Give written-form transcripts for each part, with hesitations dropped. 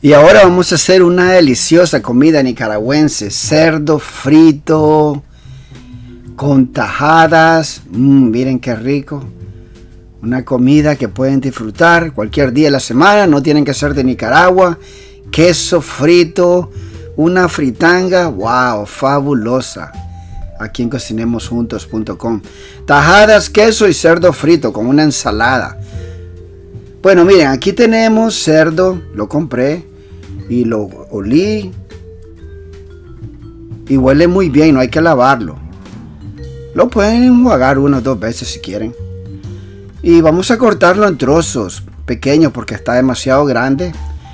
Y ahora vamos a hacer una deliciosa comida nicaragüense, cerdo frito con tajadas. Miren qué rico. Una comida que pueden disfrutar cualquier día de la semana, no tienen que ser de Nicaragua. Queso frito, una fritanga, wow, fabulosa. Aquí en cocinemosjuntos.com. Tajadas, queso y cerdo frito con una ensalada. Bueno, miren, aquí tenemos cerdo, lo compré y lo olí y huele muy bien, no hay que lavarlo. Lo pueden enjuagar 1 o 2 veces si quieren. Y vamos a cortarlo en trozos pequeños porque está demasiado grande.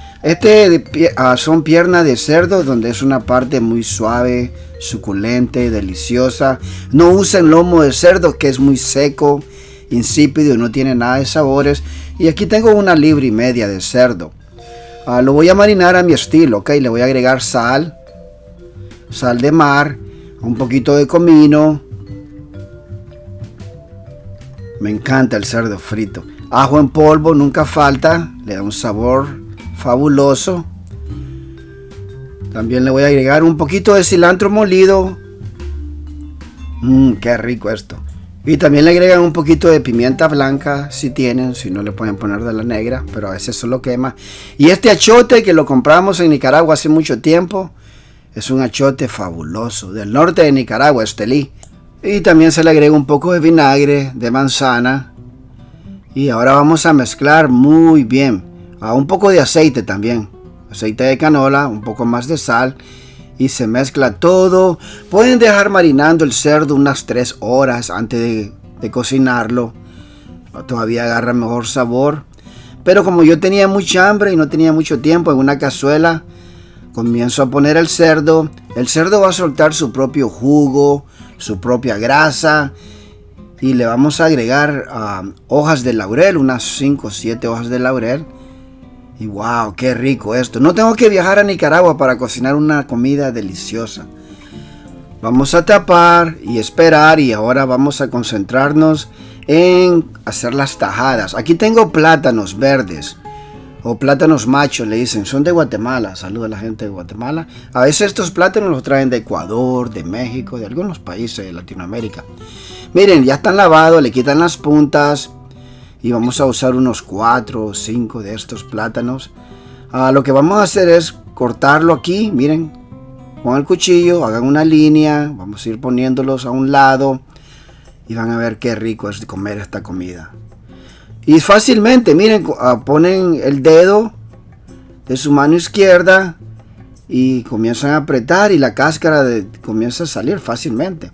Son piernas de cerdo, donde es una parte muy suave, suculente, deliciosa. No usen lomo de cerdo, que es muy seco, insípido y no tiene nada de sabores. Y aquí tengo 1,5 libras de cerdo. Lo voy a marinar a mi estilo, ok. Le voy a agregar sal de mar, un poquito de comino. Me encanta el cerdo frito. Ajo en polvo nunca falta, le da un sabor fabuloso. También le voy a agregar un poquito de cilantro molido. Qué rico esto. Y también le agregan un poquito de pimienta blanca si tienen, si no le pueden poner de la negra, pero a veces solo quema. Y este achote que lo compramos en Nicaragua hace mucho tiempo, es un achote fabuloso, del norte de Nicaragua, Estelí. Y también se le agrega un poco de vinagre de manzana. Y ahora vamos a mezclar muy bien. Un poco de aceite también, aceite de canola, un poco más de sal. Y se mezcla todo. Pueden dejar marinando el cerdo unas 3 horas antes de cocinarlo. Todavía agarra mejor sabor. Pero como yo tenía mucha hambre y no tenía mucho tiempo, en una cazuela comienzo a poner el cerdo. El cerdo va a soltar su propio jugo, su propia grasa. Y le vamos a agregar hojas de laurel, unas 5 o 7 hojas de laurel. Y wow, qué rico esto. No tengo que viajar a Nicaragua para cocinar una comida deliciosa. Vamos a tapar y esperar. Y ahora vamos a concentrarnos en hacer las tajadas. Aquí tengo plátanos verdes. O plátanos machos le dicen. Son de Guatemala. Saludos a la gente de Guatemala. A veces estos plátanos los traen de Ecuador, de México, de algunos países de Latinoamérica. Miren, ya están lavados. Le quitan las puntas. Y vamos a usar unos 4 o 5 de estos plátanos. Lo que vamos a hacer es cortarlo aquí, miren, con el cuchillo, hagan una línea, vamos a ir poniéndolos a un lado y van a ver qué rico es comer esta comida. Y fácilmente, miren, ponen el dedo de su mano izquierda y comienzan a apretar y la cáscara comienza a salir fácilmente.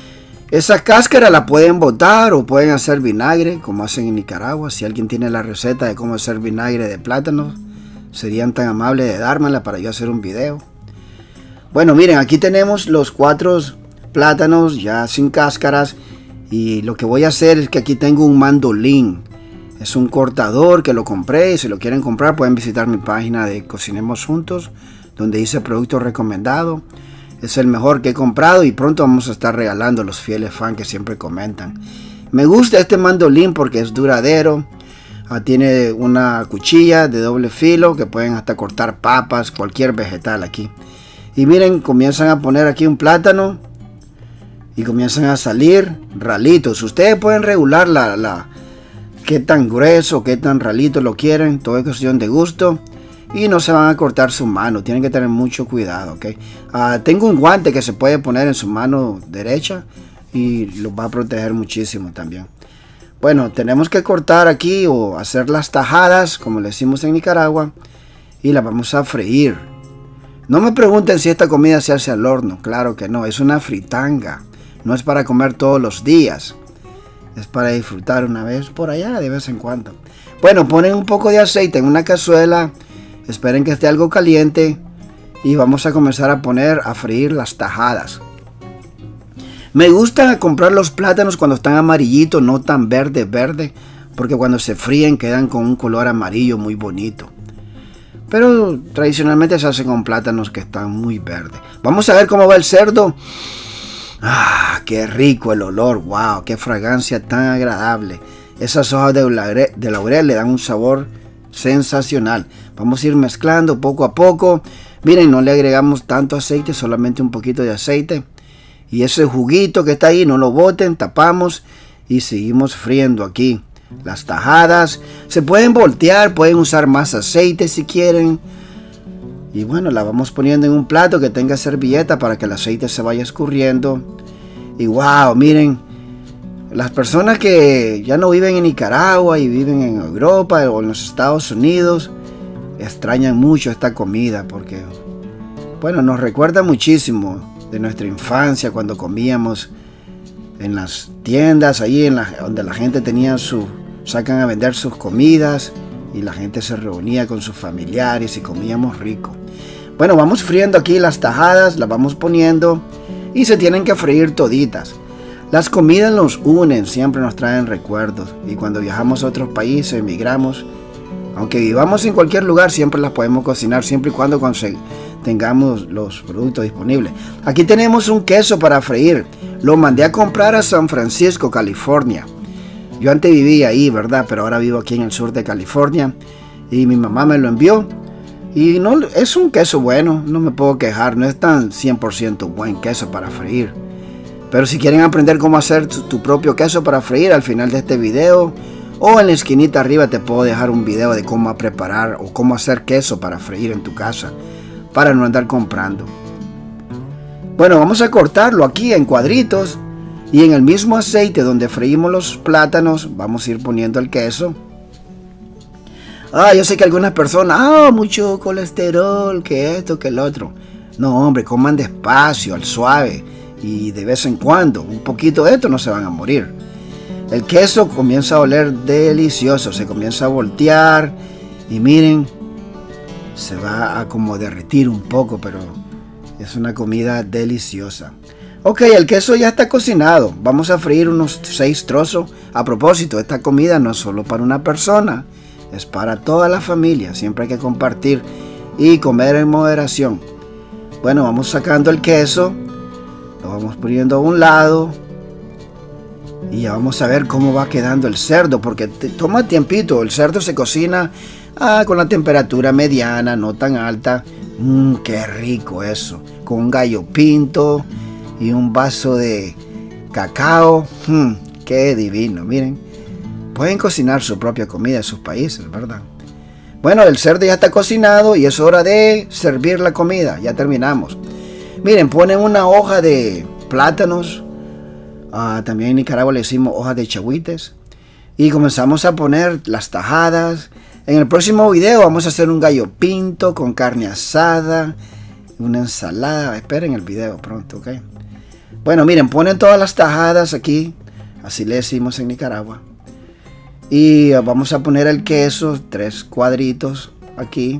Esa cáscara la pueden botar o pueden hacer vinagre, como hacen en Nicaragua. Si alguien tiene la receta de cómo hacer vinagre de plátanos, serían tan amables de dármela para yo hacer un video. Bueno, miren, aquí tenemos los 4 plátanos ya sin cáscaras. Y lo que voy a hacer es que aquí tengo un mandolín. Es un cortador que lo compré y si lo quieren comprar pueden visitar mi página de Cocinemos Juntos, donde dice producto recomendado. Es el mejor que he comprado y pronto vamos a estar regalando a los fieles fans que siempre comentan. Me gusta este mandolín porque es duradero. Tiene una cuchilla de doble filo que pueden hasta cortar papas, cualquier vegetal aquí. Y miren, comienzan a poner aquí un plátano y comienzan a salir ralitos. Ustedes pueden regular qué tan grueso, qué tan ralito lo quieren. Todo es cuestión de gusto. Y no se van a cortar su mano, tienen que tener mucho cuidado, ¿ok? Tengo un guante que se puede poner en su mano derecha y los va a proteger muchísimo también. Bueno, tenemos que cortar aquí o hacer las tajadas, como le decimos en Nicaragua, y las vamos a freír. No me pregunten si esta comida se hace al horno, claro que no, es una fritanga, no es para comer todos los días, es para disfrutar una vez por allá de vez en cuando. Bueno, ponen un poco de aceite en una cazuela. Esperen que esté algo caliente y vamos a comenzar a freír las tajadas. Me gusta comprar los plátanos cuando están amarillitos, no tan verde, porque cuando se fríen quedan con un color amarillo muy bonito. Pero tradicionalmente se hace con plátanos que están muy verdes. Vamos a ver cómo va el cerdo. Qué rico el olor, wow, qué fragancia tan agradable. Esas hojas de laurel le dan un sabor sensacional. Vamos a ir mezclando poco a poco. Miren, no le agregamos tanto aceite, solamente un poquito de aceite. Y ese juguito que está ahí, no lo boten, tapamos y seguimos friendo aquí. Las tajadas se pueden voltear, pueden usar más aceite si quieren. Y bueno, la vamos poniendo en un plato que tenga servilleta para que el aceite se vaya escurriendo. Y wow, miren, las personas que ya no viven en Nicaragua y viven en Europa o en los Estados Unidos, extrañan mucho esta comida porque, bueno, nos recuerda muchísimo de nuestra infancia cuando comíamos en las tiendas, ahí donde la gente sacan a vender sus comidas y la gente se reunía con sus familiares y comíamos rico. Bueno, vamos friendo aquí las tajadas, las vamos poniendo y se tienen que freír toditas. Las comidas nos unen, siempre nos traen recuerdos y cuando viajamos a otros países, emigramos, aunque vivamos en cualquier lugar, siempre las podemos cocinar, siempre y cuando tengamos los productos disponibles. Aquí tenemos un queso para freír. Lo mandé a comprar a San Francisco, California. Yo antes vivía ahí, ¿verdad? Pero ahora vivo aquí en el sur de California. Y mi mamá me lo envió. Y no, es un queso bueno, no me puedo quejar. No es tan 100% buen queso para freír. Pero si quieren aprender cómo hacer tu propio queso para freír, al final de este video o en la esquinita arriba te puedo dejar un video de cómo preparar o cómo hacer queso para freír en tu casa, para no andar comprando. Bueno, vamos a cortarlo aquí en cuadritos y en el mismo aceite donde freímos los plátanos vamos a ir poniendo el queso. Yo sé que algunas personas, mucho colesterol, que esto, que el otro. No, hombre, coman despacio, al suave y de vez en cuando, un poquito de esto, no se van a morir. El queso comienza a oler delicioso, se comienza a voltear y miren, se va a como derretir un poco, pero es una comida deliciosa. Ok, el queso ya está cocinado. Vamos a freír unos 6 trozos. A propósito, esta comida no es solo para una persona, es para toda la familia. Siempre hay que compartir y comer en moderación. Bueno, vamos sacando el queso, lo vamos poniendo a un lado y ya vamos a ver cómo va quedando el cerdo, porque toma tiempito. El cerdo se cocina con la temperatura mediana, no tan alta. Qué rico eso, con un gallo pinto y un vaso de cacao. Qué divino. Miren, pueden cocinar su propia comida en sus países, ¿verdad? Bueno, el cerdo ya está cocinado y es hora de servir la comida. Ya terminamos. Miren, ponen una hoja de plátanos. También en Nicaragua le decimos hojas de chahuites. Y comenzamos a poner las tajadas. En el próximo video vamos a hacer un gallo pinto con carne asada, una ensalada. Esperen el video pronto, ¿ok? Bueno, miren, ponen todas las tajadas aquí. Así le decimos en Nicaragua. Y vamos a poner el queso, 3 cuadritos aquí.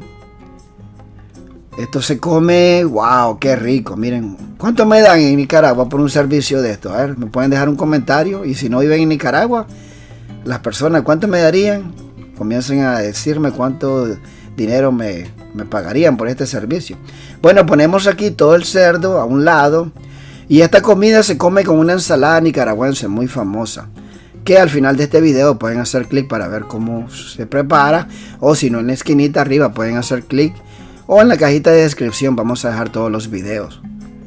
Esto se come, wow, qué rico. Miren, ¿cuánto me dan en Nicaragua por un servicio de esto? A ver, me pueden dejar un comentario. Y si no viven en Nicaragua, las personas, ¿cuánto me darían? Comiencen a decirme cuánto dinero me pagarían por este servicio. Bueno, ponemos aquí todo el cerdo a un lado. Y esta comida se come con una ensalada nicaragüense muy famosa, que al final de este video pueden hacer clic para ver cómo se prepara. O si no, en la esquinita arriba pueden hacer clic. O en la cajita de descripción vamos a dejar todos los videos.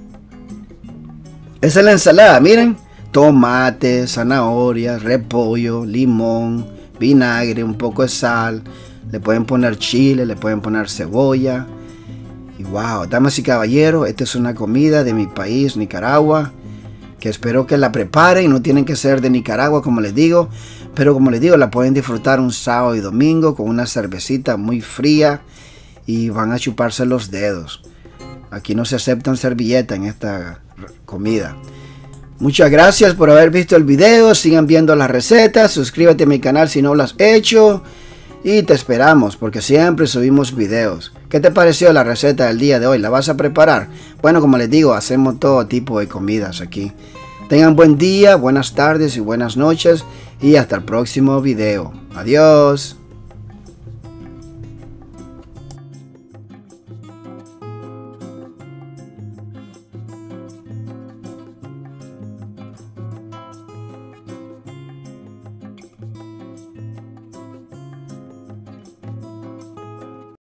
Esa es la ensalada, miren. Tomate, zanahoria, repollo, limón, vinagre, un poco de sal. Le pueden poner chile, le pueden poner cebolla. Y wow, damas y caballeros, esta es una comida de mi país, Nicaragua, que espero que la preparen. No tienen que ser de Nicaragua, como les digo, pero como les digo, la pueden disfrutar un sábado y domingo con una cervecita muy fría y van a chuparse los dedos. Aquí no se aceptan servilletas en esta comida. Muchas gracias por haber visto el video. Sigan viendo las recetas. Suscríbete a mi canal si no lo has hecho. Y te esperamos porque siempre subimos videos. ¿Qué te pareció la receta del día de hoy? ¿La vas a preparar? Bueno, como les digo, hacemos todo tipo de comidas aquí. Tengan buen día, buenas tardes y buenas noches. Y hasta el próximo video. Adiós.